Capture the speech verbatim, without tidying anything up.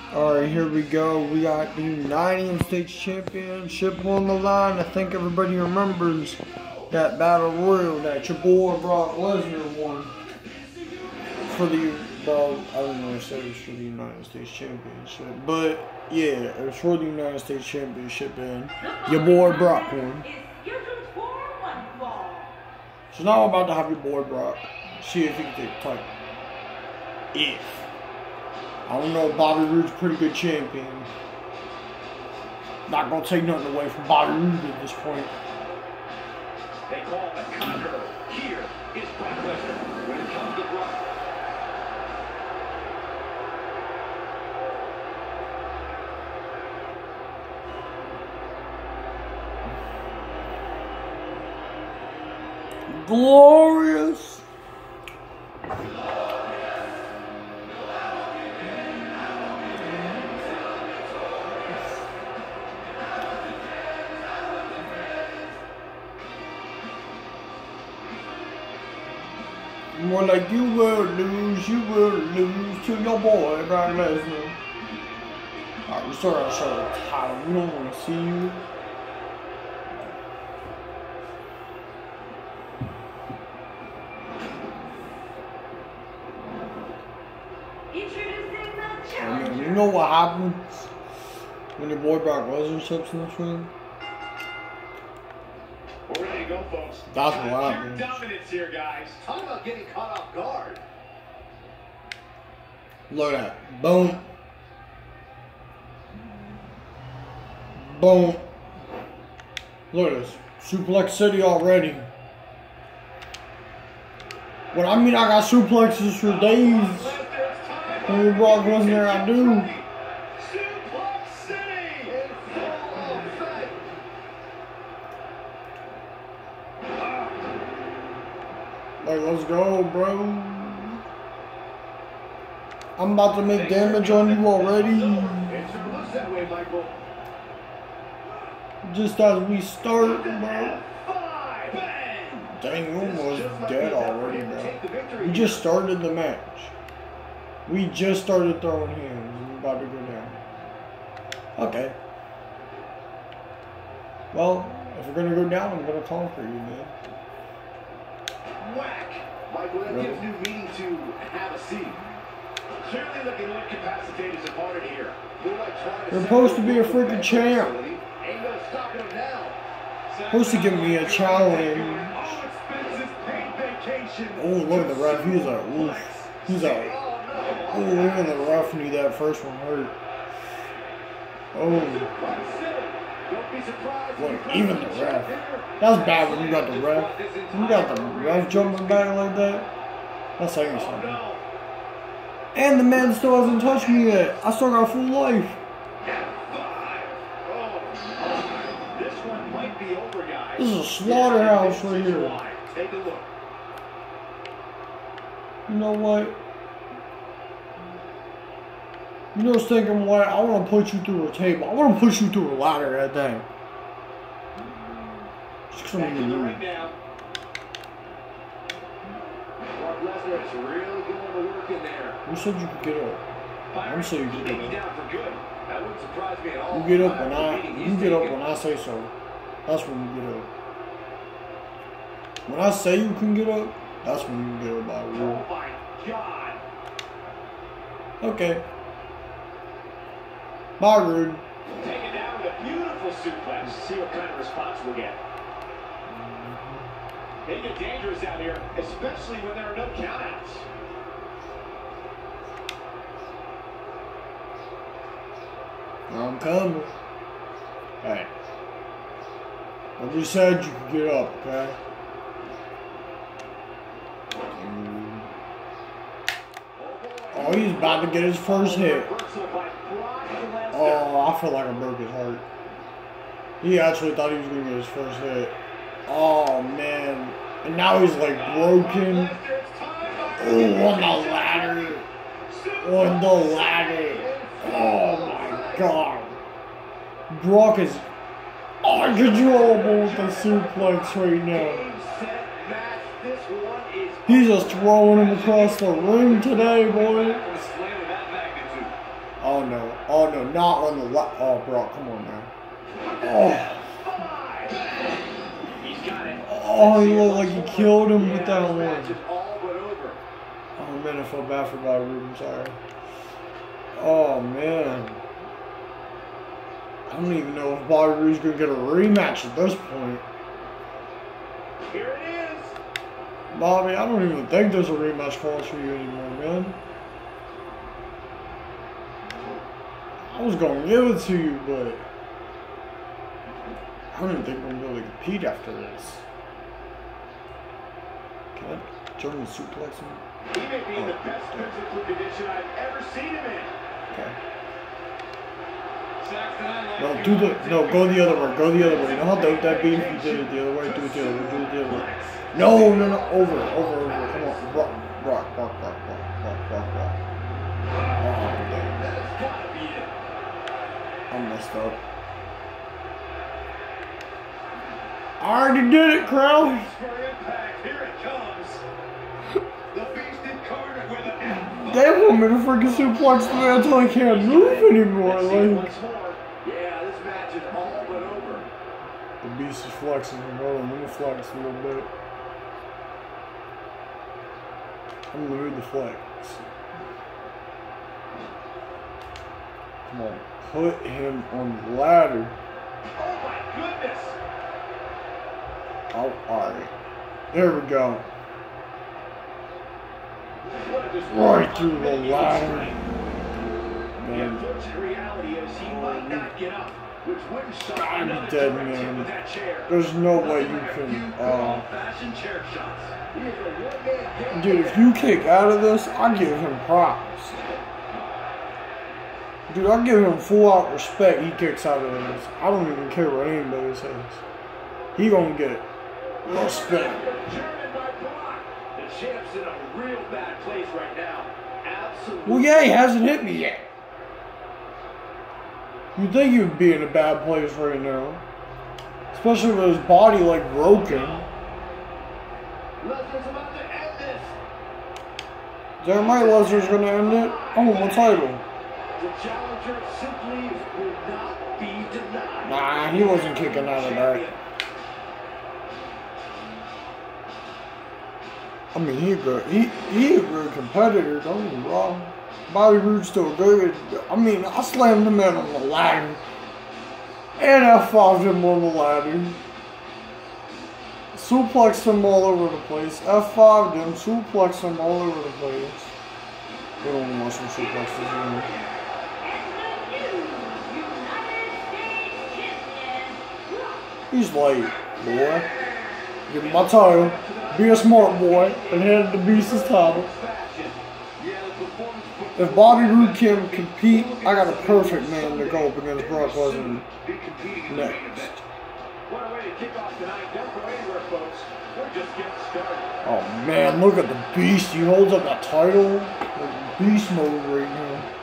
Alright, here we go. We got the United States Championship on the line. I think everybody remembers that Battle Royal that your boy Brock Lesnar won for the, well, I don't know if it was for the United States Championship, but yeah, it was for the United States Championship and your boy Brock won. So now I'm about to have your boy Brock see if he can take the title. If. I don't know, Bobby Roode's a pretty good champion. Not gonna take nothing away from Bobby Roode at this point. They call the conqueror. Here is Brock Lesnar. When it comes to Brock. Glorious. More like you will lose, you will lose to your boy, Brock Lesnar. Alright, we start our show with the title. We don't want to see you. I mean, you know what happens when your boy Brock Lesnar steps in this ring? We're ready to go, folks. That's what happens. Dominance here, guys. Talk about getting caught off guard. Look at that. Boom. Boom. Look at this. Suplex City already. What I mean, I got suplexes for days. When we Brock Lesnar, I do. Suplex City in full effect. Like, let's go, bro. I'm about to make damage on you already. It sure looks that way, Michael. Just as we start, bro. Five, bang. Dang, we're almost dead already, bro. We just started the match. We just started throwing hands. We're about to go down. Okay. Well, if we're gonna go down, I'm gonna conquer you, man. Whack! Michael, that Really? gives new meaning to have a seat. Clearly looking incapacitated as a part here. You're supposed to be a freaking champ. Ain't no stopping him now. Supposed to give me a challenge. All expenses paid vacation. Oh, look at the ref. He's like, oof. He's like, oh, look at the ref knew that first one hurt. Oh. Look, even the ref. That's bad when you got the ref. When you got the ref jumping back like that. That's saying something. And the man still hasn't touched me yet. I still got full life. This one might be over, guys. This is a slaughterhouse right here. Take a look. You know what? You know, thinking what? I want to put you through a table. I want to push you through a ladder at that. Just come Back to in the the ring now. Brock Lesnar is really doing the work in there. Who said you could get up? I'm saying you Maybe get up. down for good. That wouldn't surprise me at all. You get up when I. You get up when I say so. That's when you get up. When I say you can get up, that's when you get up by rule. Oh my God. Okay. Bye, Rude. Taken down with a beautiful suplex. See what kind of response we'll get. They get dangerous out here, especially when there are no countouts. I'm coming. Hey. I just said you could get up, okay? Oh, he's about to get his first hit. Oh, I feel like I broke his heart. He actually thought he was going to get his first hit. Oh, man. And now he's like broken. Oh, on the ladder. On the ladder. Oh, my God. Brock is uncontrollable with the suplex right now. He's just throwing him across the ring today, boy. Oh, Oh no. Oh no. Not on the left. Oh, Brock, come on now. Oh. Oh, he looked like he killed him with that one. Oh man, I feel bad for Bobby Roode. I'm sorry. Oh man. I don't even know if Bobby Roode's gonna get a rematch at this point. Here it is. Bobby, I don't even think there's a rematch calls for you anymore, man. I was gonna give it to you, but I don't even think we're gonna be able to compete after this. Can I German suplex him? He may be in the best physical condition I've ever seen him in. Okay. No, do the no, go the other way, go the other way. You know how dope that be if you did it the other way? Do it the other way, do it the other way. No, no, no, over, over, over. Come on. Brock, Brock, Brock, Brock, Brock, Brock, Brock, Brock. Oh, damn. That's gotta be it. I messed up. I already did it, crowd. For impact, here it comes. The beast incarnate with an F. They want me to freaking suplex me until I can't move anymore. Like, yeah, this match is all but over. the beast is flexing. Hold on, let me flex a little bit. I'm gonna move the flex. Come on, put him on the ladder. Oh my goodness! Oh, alright. There we go. Right through the ladder. The Man, unfortunate reality is he might not get up, which wouldn't shock I'm another dead, direct hit man. with that chair. There's no way Nothing you like a can, few good uh, old-fashioned chair shots. He is a one-man gang. dude, if you kick out of this, I give him props. Dude, I give him full out respect. He kicks out of this. I don't even care what anybody says. He gonna get respect. German by block. The champ's in a real bad place right now. Absolutely. Well, yeah, he hasn't hit me yet. You'd think he'd be in a bad place right now. Especially with his body, like, broken. Lesnar's about to end this. Damn right Lesnar's gonna end it. I want my title. The challenger simply will not be denied. Nah, he wasn't kicking out of that. I mean, he a good, he, he a good competitor, don't get me wrong. Bobby Roode's still good. I mean, I slammed him in on the ladder. And I F five'd him on the ladder. Suplexed him all over the place. F five'd him, suplexed him all over the place. They don't want some suplexes anymore. He's late, boy. Give him my title. Be a smart boy and hand the beast his title. If Bobby Roode can compete, I got a perfect man to go up against Brock Lesnar next. Oh man, look at the beast. He holds up that title. Like beast mode right now.